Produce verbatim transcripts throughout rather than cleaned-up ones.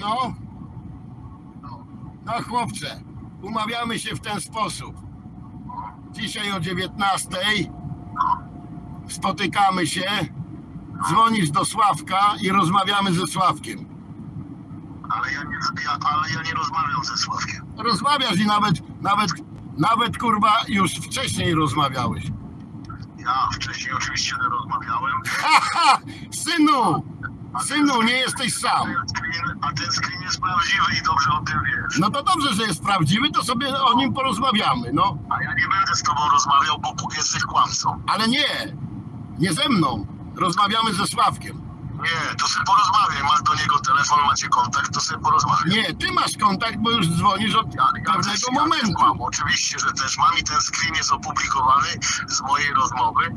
No, no chłopcze, umawiamy się w ten sposób. Dzisiaj o dziewiętnastej spotykamy się, dzwonisz do Sławka i rozmawiamy ze Sławkiem. Ale ja nie, ja, ale ja nie rozmawiam ze Sławkiem. Rozmawiasz i nawet, nawet, nawet kurwa już wcześniej rozmawiałeś. Ja wcześniej oczywiście nie rozmawiałem. Haha, synu, synu, nie jesteś sam. Ten screen, a ten screen jest prawdziwy i dobrze o tym wiesz. No to dobrze, że jest prawdziwy, to sobie o nim porozmawiamy, no. A ja nie będę z tobą rozmawiał, bo jesteś kłamcą. Ale nie, nie ze mną. Rozmawiamy ze Sławkiem. Nie, to sobie porozmawiaj, masz do niego telefon, macie kontakt, to sobie porozmawiaj. Nie, ty masz kontakt, bo już dzwonisz od Ja, ja pewnego też, momentu. Ja też mam, oczywiście, że też mam i ten screen jest opublikowany z mojej rozmowy.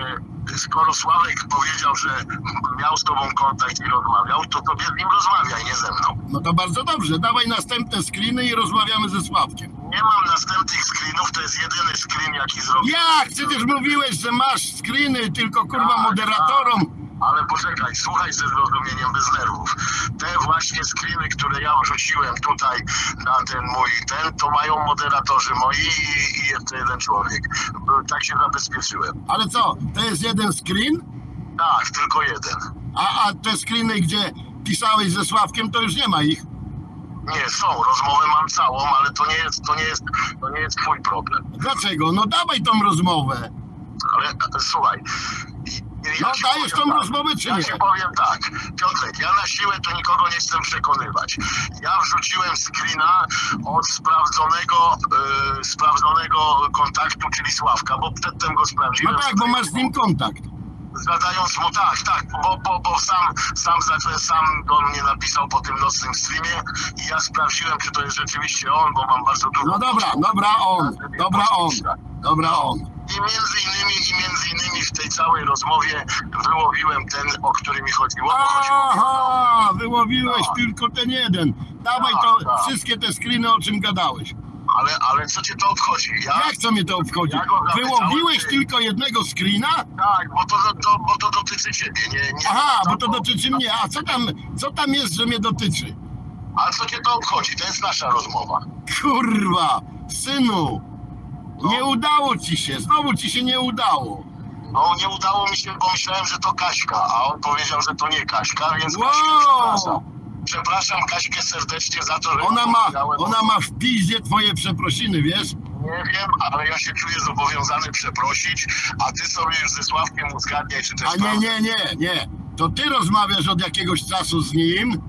E, Skoro Sławek powiedział, że miał z tobą kontakt i rozmawiał, to tobie z nim rozmawiaj, nie ze mną. No to bardzo dobrze, dawaj następne screeny i rozmawiamy ze Sławkiem. Nie mam następnych screenów, to jest jedyny screen, jaki zrobiłem. Jak? Przecież mówiłeś, że masz screeny, tylko kurwa Tak, moderatorom. Ale poczekaj, słuchaj ze zrozumieniem, bez nerwów. Te właśnie screeny, które ja wrzuciłem tutaj na ten mój, ten, to mają moderatorzy moi i, i jeszcze jeden człowiek. Tak się zabezpieczyłem. Ale co, to jest jeden screen? Tak, tylko jeden. A, a te screeny, gdzie pisałeś ze Sławkiem, to już nie ma ich. Nie, są, rozmowę mam całą, ale to nie jest, to nie jest, to nie jest twój problem. Dlaczego? No dawaj tą rozmowę. Ale słuchaj, ja No ci dajesz powiem tą tak, rozmowę, czy ja nie? ci powiem tak, Piotrek, ja na siłę to nikogo nie chcę przekonywać. Ja wrzuciłem screena od sprawdzonego, yy, sprawdzonego kontaktu, czyli Sławka, bo przedtem go sprawdziłem. No tak, bo masz z nim kontakt. Zadając mu tak, tak, bo, bo, bo sam, sam, zacząłem, sam do mnie napisał po tym nocnym streamie i ja sprawdziłem, czy to jest rzeczywiście on, bo mam bardzo dużo... No dobra, dobra on, dobra on, dobra on. I między innymi, i między innymi w tej całej rozmowie wyłowiłem ten, o który mi chodziło. Bo chodziło Aha, wyłowiłeś Tak. tylko ten jeden. Dawaj Tak, to, tak. wszystkie te screeny, o czym gadałeś. ale, ale co cię to obchodzi? Ja, Jak co mnie to obchodzi? Ja go zapytałem, Wyłowiłeś czy- tylko jednego screena? Tak, bo to, to, bo to dotyczy ciebie. Nie, nie, Aha, bo to dotyczy mnie. A co tam, co tam jest, że mnie dotyczy? A co cię to obchodzi? To jest nasza rozmowa. Kurwa, synu, nie udało ci się, znowu ci się nie udało. No nie udało mi się, bo myślałem, że to Kaśka, a on powiedział, że to nie Kaśka, więc Wow. Kaśkę przepraszam. Przepraszam Kaśkę serdecznie za to, że... Ona ją ma, powiedziałem. ona ma w piździe twoje przeprosiny, wiesz? Nie wiem, ale ja się czuję zobowiązany przeprosić, a ty sobie już ze Sławkiem uzgadniaj, czy też... A nie, nie, nie, nie. To ty rozmawiasz od jakiegoś czasu z nim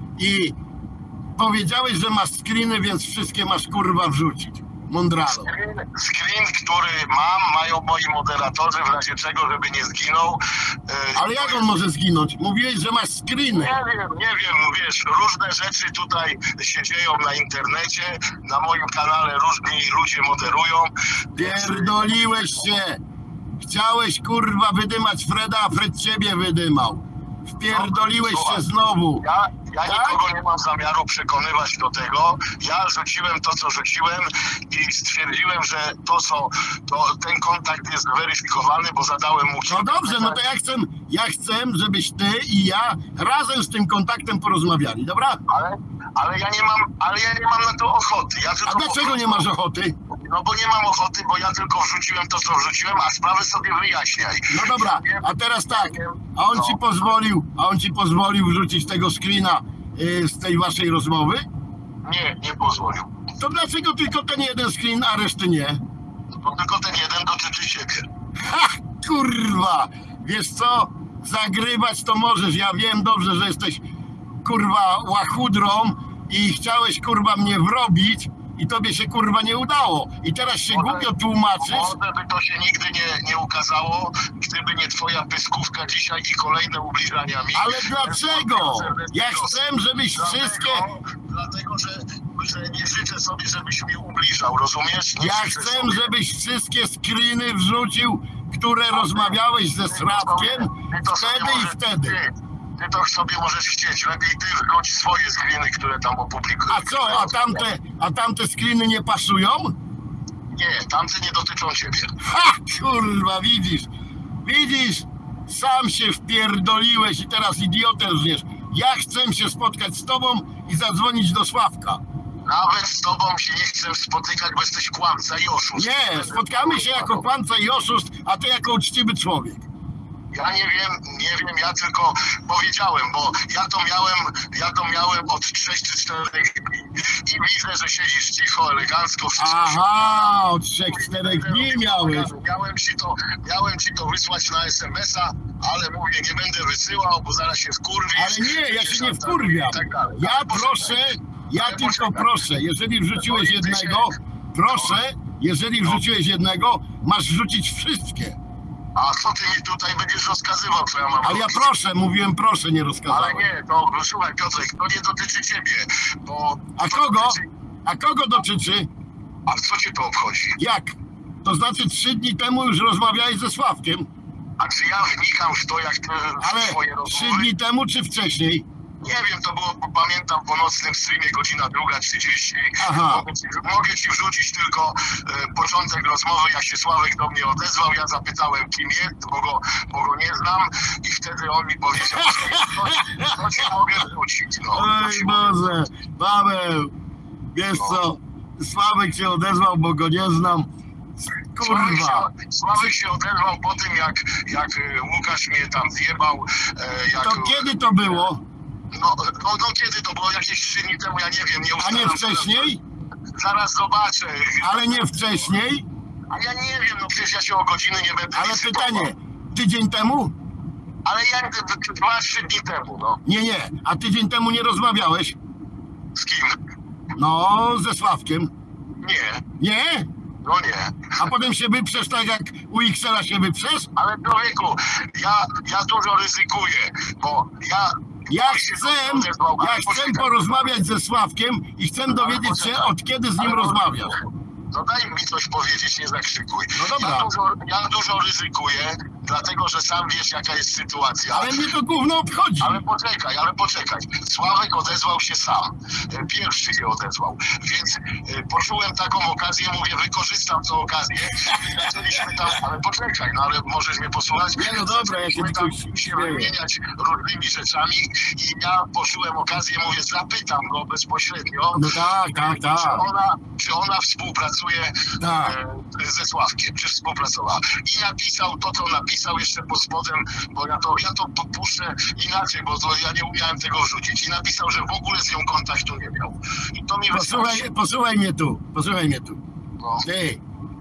i powiedziałeś, że masz screeny, więc wszystkie masz kurwa wrzucić. Mądralo. Screen, screen, który mam, mają moi moderatorzy, w razie czego, żeby nie zginął. Yy, Ale jak on może zginąć? Mówiłeś, że masz screeny. Nie wiem, nie wiem, wiesz, różne rzeczy tutaj się dzieją na internecie, na moim kanale różni ludzie moderują. więc- Pierdoliłeś się. Chciałeś kurwa wydymać Freda, a Fred ciebie wydymał. Wpierdoliłeś się znowu. Ja, ja Tak? nikogo nie mam zamiaru przekonywać do tego. Ja rzuciłem to, co rzuciłem i stwierdziłem, że to, co, to ten kontakt jest weryfikowany, bo zadałem mu No kilka dobrze, no to pytań. ja chcę, ja chcę, żebyś ty i ja razem z tym kontaktem porozmawiali, dobra? Ale, ale ja nie mam, ale ja nie mam na to ochoty. Ja A tylko dlaczego nie masz ochoty? No bo nie mam ochoty, bo ja tylko wrzuciłem to, co wrzuciłem, a sprawę sobie wyjaśniaj. No dobra, a teraz tak, a on No. ci pozwolił, a on ci pozwolił wrzucić tego screena y, z tej waszej rozmowy? Nie, nie pozwolił. To dlaczego tylko ten jeden screen, a reszty nie? Bo tylko ten jeden dotyczy ciebie. Ha, kurwa! Wiesz co? Zagrywać to możesz, ja wiem dobrze, że jesteś kurwa łachudrą i chciałeś kurwa mnie wrobić i tobie się kurwa nie udało. I teraz się Może- głupio tłumaczysz. Może by to się nigdy nie, nie ukazało, gdyby nie twoja pyskówka dzisiaj i kolejne ubliżania mi. Ale dlaczego? Ja chcę, żebyś Dlatego, wszystkie... Dlatego, że, że nie życzę sobie, żebyś mi ubliżał, rozumiesz? Nie Ja życzę chcę, sobie. żebyś wszystkie screeny wrzucił, które rozmawiałeś ze Srawkiem Ty to sobie wtedy i możesz- wtedy. Ty, ty to sobie możesz chcieć, lepiej ty wrzuć swoje screeny, które tam opublikujesz. A co, a tamte, a tamte screeny nie pasują? Nie, tamte nie dotyczą ciebie. Ha, kurwa, widzisz, widzisz, sam się wpierdoliłeś i teraz idiotę żniesz. Ja chcę się spotkać z tobą i zadzwonić do Sławka. Nawet z tobą się nie chcę spotykać, bo jesteś kłamca i oszust. Nie, spotkamy się jako kłamca i oszust, a ty jako uczciwy człowiek. Ja nie wiem, nie wiem, ja tylko powiedziałem, bo ja to miałem, ja to miałem od trzech czy czterech dni i widzę, że siedzisz cicho, elegancko, wszystko. Aha, od trzech, czterech dni miałeś. Miałem ci to, miałem ci to wysłać na es em es a, ale mówię, nie będę wysyłał, bo zaraz się wkurwisz. Ale nie, ja się nie wkurwiam. Tak dalej. Ja Ale proszę, ja ale tylko poczekaj. proszę, jeżeli wrzuciłeś No i ty się- jednego, proszę, jeżeli No. wrzuciłeś jednego, masz wrzucić wszystkie. A co ty mi tutaj będziesz rozkazywał, co ja mam Ale ja robić? proszę, mówiłem proszę, nie Ale rozkazałem. nie, to no, słuchaj Piotrek, to nie dotyczy ciebie, bo... A to kogo? Dotyczy... A kogo dotyczy? A co cię to obchodzi? Jak? To znaczy trzy dni temu już rozmawiałeś ze Sławkiem, A czy ja wnikam w to, jak te ale twoje trzy rozmowy? dni temu czy wcześniej? Nie wiem, to było, bo pamiętam, po nocnym streamie, godzina druga trzydzieści. Aha. Mogę ci, mogę ci wrzucić tylko e, początek rozmowy, jak się Sławek do mnie odezwał. Ja zapytałem, kim jest, bo go, bo go nie znam i wtedy on mi powiedział, co, co ci mogę wrzucić. No, co Oj ci mogę Boże, Paweł, wiesz co, Sławek się odezwał, bo go nie znam. Sławek Kurwa, się, Sławek się odezwał po tym, jak, jak e, Łukasz mnie tam zjebał. E, jak, to kiedy to było? No, no, no kiedy to było? Jakieś trzy dni temu, ja nie wiem, nie A ustalam. nie wcześniej? Zaraz, zaraz zobaczę. Ale nie wcześniej? A ja nie wiem, no przecież ja się o godziny nie będę Ale licytował. pytanie, tydzień temu? Ale ja dwa, trzy dni temu, no. Nie, nie, a tydzień temu nie rozmawiałeś? Z kim? No, ze Sławkiem. Nie, Nie? no nie. A potem się wyprzesz tak jak u Xela się wyprzesz? Ale człowieku, ja, ja dużo ryzykuję, bo ja... Ja chcę, ja chcę porozmawiać ze Sławkiem i chcę dowiedzieć się, od kiedy z nim rozmawiasz. No daj mi coś powiedzieć, nie zakrzykuj. No dobra. Ja dużo, ja dużo ryzykuję, dlatego że sam wiesz, jaka jest sytuacja. Ale mnie to gówno obchodzi. Ale poczekaj, ale poczekaj. Sławek odezwał się sam. E, Pierwszy się odezwał. Więc e, poczułem taką okazję, mówię, wykorzystam tę okazję. Zaczęliśmy tam, ale poczekaj, no ale możesz mnie posłuchać? Nie, no dobra, ja się Zaczęliśmy tam tylko się śmieję. wymieniać różnymi rzeczami i ja poczułem okazję, mówię, zapytam go bezpośrednio, No tak, tak, czy tak. ona, czy ona współpracuje Tak. e, ze Sławkiem, czy współpracowała. I napisał to, co napisał jeszcze pod spodem, bo ja to, ja to popuszczę inaczej, bo to ja nie umiałem tego wrzucić. I napisał, że w ogóle z nią kontaktu nie miał. I to mi Posłuchaj, wystarczy. posłuchaj mnie tu, posłuchaj mnie tu. No. Ty,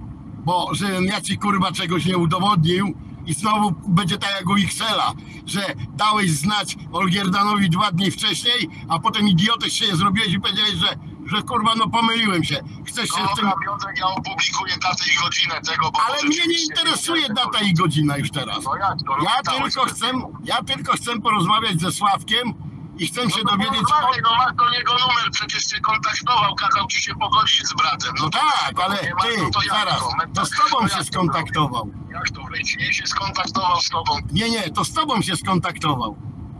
bo żebym ja ci kurwa czegoś nie udowodnił i znowu będzie tak jak u Xela, że dałeś znać Olgierdanowi dwa dni wcześniej, a potem idiotę się zrobiłeś i powiedziałeś, że, że kurwa no pomyliłem się. Chcesz się w tym... Dobra, Piotrek, ja opublikuję datę i godzinę tego, bo... Ale bo mnie nie rzeczywiście interesuje wiem, data i godzina już teraz. No jak to? Ja Pytałeś tylko przed chcę, chwilą. ja tylko chcę porozmawiać ze Sławkiem i chcę się No to dowiedzieć porozmawiaj, o... no masz do niego numer, przecież cię kontaktował, kazał ci się pogodzić z bratem. No tak, ale nie masz, ty, no to jak zaraz, to? to z tobą No się jak to? skontaktował. Jak to wyjdzie? Nie się skontaktował z tobą. Nie, nie, to z tobą się skontaktował.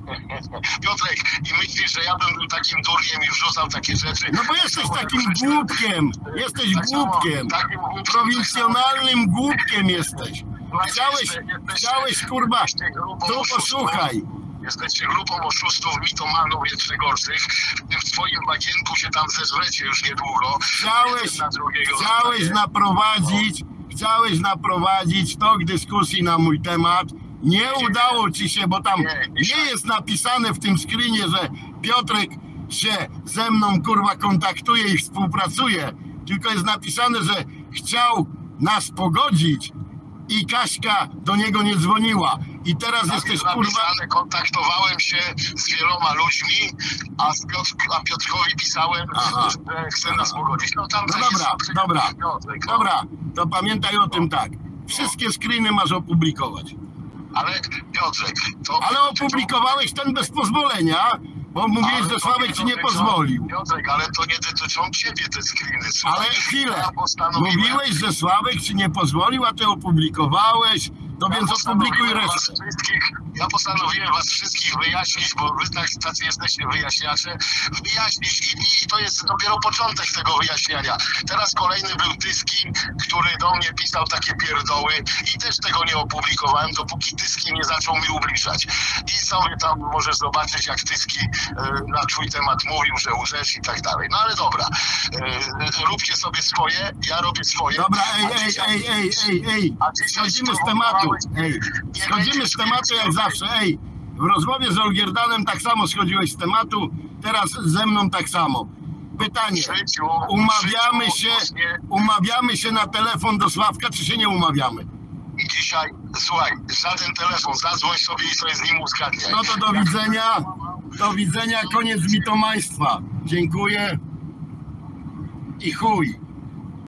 Piotrek, i myślisz, że ja bym był takim durniem i wrzucał takie rzeczy? No bo jesteś takim głupkiem, jesteś Tak samo, głupkiem, takim głupkiem, prowincjonalnym głupkiem jesteś. tak samo. Chciałeś, Jesteście- chciałeś kurwa, jesteście grupą tu oszustów. posłuchaj. Jesteście grupą oszustów, mitomanów jeszcze gorszych. W twoim bagienku się tam zeżrecie już niedługo. Chciałeś, Jeden na drugiego chciałeś zostaje. naprowadzić, chciałeś naprowadzić tok dyskusji na mój temat. Nie udało ci się, bo tam Nie, nie. nie jest napisane w tym screenie, że Piotrek się ze mną kurwa kontaktuje i współpracuje, tylko jest napisane, że chciał nas pogodzić i Kaśka do niego nie dzwoniła. I teraz Tam jesteś jest kurwa... napisane, kontaktowałem się z wieloma ludźmi, a, z Piotr, a Piotrkowi pisałem, Aha. że chce nas pogodzić. No tam No tak dobra, jest, dobra, Piotrek, no. dobra, to pamiętaj o tym tak. Wszystkie screeny masz opublikować. Ale Piotrek, to... Ale opublikowałeś ten bez pozwolenia, bo mówiłeś, Ale że to Sławek ci nie dotyczą- pozwolił. Piotrek, ale to nie dotyczą ciebie te screeny. Słuchaj. Ale chwilę, Ja postanowiłem- mówiłeś, że Sławek ci nie pozwolił, a ty opublikowałeś, to ja więc opublikuj postanowiłem resztę. was wszystkich, ja postanowiłem was wszystkich wyjaśnić, bo wy tak, tacy jesteście wyjaśniacze, wyjaśnić i, i to jest dopiero początek tego wyjaśniania. Teraz kolejny był Tyski, który do mnie pisał takie pierdoły i też tego nie opublikowałem, dopóki Tyski nie zaczął mi ubliżać. I sobie tam możesz zobaczyć, jak Tyski e, na twój temat mówił, że łżesz i tak dalej. No ale dobra, e, róbcie sobie swoje, ja robię swoje. Dobra, ej, A ej, dzisiaj- ej, ej, ej, ej, a dzisiaj schodzimy z tematu, ej, Nie schodzimy będzie z tematu jak skryptu. zawsze, ej, w rozmowie z Olgierdanem tak samo schodziłeś z tematu, teraz ze mną tak samo. Pytanie, W życiu, umawiamy w życiu się, właśnie umawiamy się na telefon do Sławka, czy się nie umawiamy? dzisiaj, słuchaj, żaden telefon, zadzwoń sobie i sobie z nim uzgadniaj. No to do widzenia, do widzenia, koniec mitomaństwa. Dziękuję i chuj.